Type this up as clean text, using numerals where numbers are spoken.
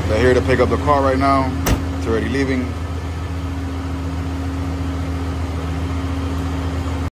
They're here to pick up the car right now. It's already leaving.